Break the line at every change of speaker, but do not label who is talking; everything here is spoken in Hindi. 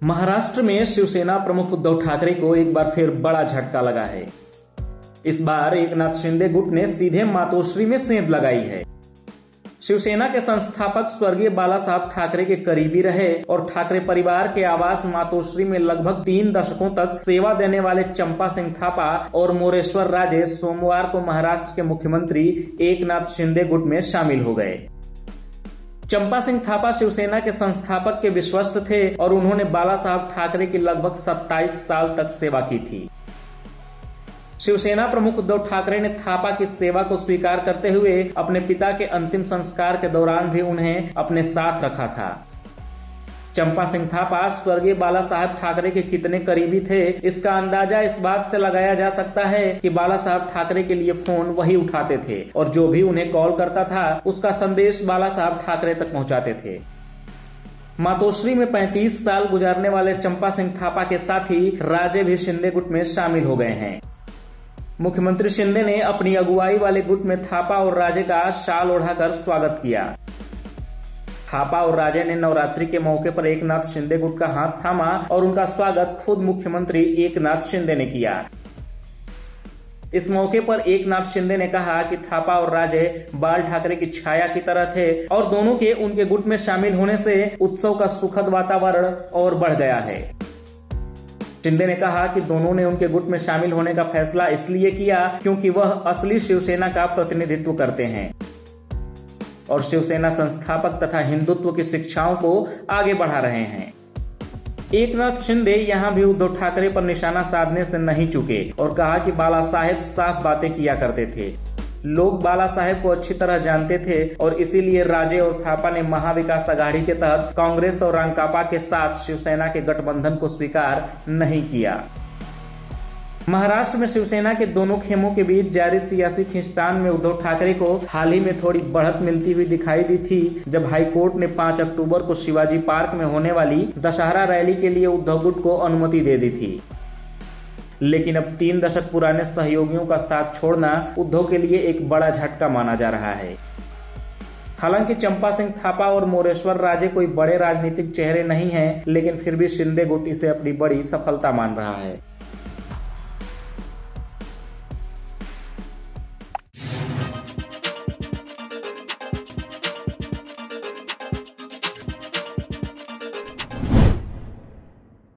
महाराष्ट्र में शिवसेना प्रमुख उद्धव ठाकरे को एक बार फिर बड़ा झटका लगा है। इस बार एकनाथ शिंदे गुट ने सीधे मातोश्री में सेंध लगाई है। शिवसेना के संस्थापक स्वर्गीय बाला साहब ठाकरे के करीबी रहे और ठाकरे परिवार के आवास मातोश्री में लगभग 3 दशकों तक सेवा देने वाले चंपा सिंह थापा और मोरेश्वर राजे सोमवार को महाराष्ट्र के मुख्यमंत्री एकनाथ शिंदे गुट में शामिल हो गए। चंपा सिंह थापा शिवसेना के संस्थापक के विश्वस्त थे और उन्होंने बाला साहब ठाकरे की लगभग 27 साल तक सेवा की थी। शिवसेना प्रमुख उद्धव ठाकरे ने थापा की सेवा को स्वीकार करते हुए अपने पिता के अंतिम संस्कार के दौरान भी उन्हें अपने साथ रखा था। चंपा सिंह थापा स्वर्गीय बाला साहब ठाकरे के कितने करीबी थे, इसका अंदाजा इस बात से लगाया जा सकता है कि बाला साहब ठाकरे के लिए फोन वही उठाते थे और जो भी उन्हें कॉल करता था उसका संदेश बाला साहब ठाकरे तक पहुंचाते थे। मातोश्री में 35 साल गुजारने वाले चंपा सिंह थापा के साथी राजे भी शिंदे गुट में शामिल हो गए हैं। मुख्यमंत्री शिंदे ने अपनी अगुवाई वाले गुट में थापा और राजे का शाल ओढ़ाकर स्वागत किया। थापा और राजे ने नवरात्रि के मौके पर एकनाथ शिंदे गुट का हाथ थामा और उनका स्वागत खुद मुख्यमंत्री एकनाथ शिंदे ने किया। इस मौके पर एकनाथ शिंदे ने कहा कि थापा और राजे बाल ठाकरे की छाया की तरह थे और दोनों के उनके गुट में शामिल होने से उत्सव का सुखद वातावरण और बढ़ गया है। शिंदे ने कहा कि दोनों ने उनके गुट में शामिल होने का फैसला इसलिए किया क्योंकि वह असली शिवसेना का प्रतिनिधित्व करते हैं और शिवसेना संस्थापक तथा हिंदुत्व की शिक्षाओं को आगे बढ़ा रहे हैं। एकनाथ शिंदे यहां भी उद्धव ठाकरे पर निशाना साधने से नहीं चूके और कहा कि बाला साहेब साफ बातें किया करते थे। लोग बाला साहेब को अच्छी तरह जानते थे और इसीलिए राजे और थापा ने महाविकास अघाड़ी के तहत कांग्रेस और रांकापा के साथ शिवसेना के गठबंधन को स्वीकार नहीं किया। महाराष्ट्र में शिवसेना के दोनों खेमों के बीच जारी सियासी खींचतान में उद्धव ठाकरे को हाल ही में थोड़ी बढ़त मिलती हुई दिखाई दी थी, जब हाईकोर्ट ने 5 अक्टूबर को शिवाजी पार्क में होने वाली दशहरा रैली के लिए उद्धव गुट को अनुमति दे दी थी। लेकिन अब 3 दशक पुराने सहयोगियों का साथ छोड़ना उद्धव के लिए एक बड़ा झटका माना जा रहा है। हालांकि चंपा सिंह थापा और मोरेश्वर राजे कोई बड़े राजनीतिक चेहरे नहीं हैं, लेकिन फिर भी शिंदे गुट इसे अपनी बड़ी सफलता मान रहा है।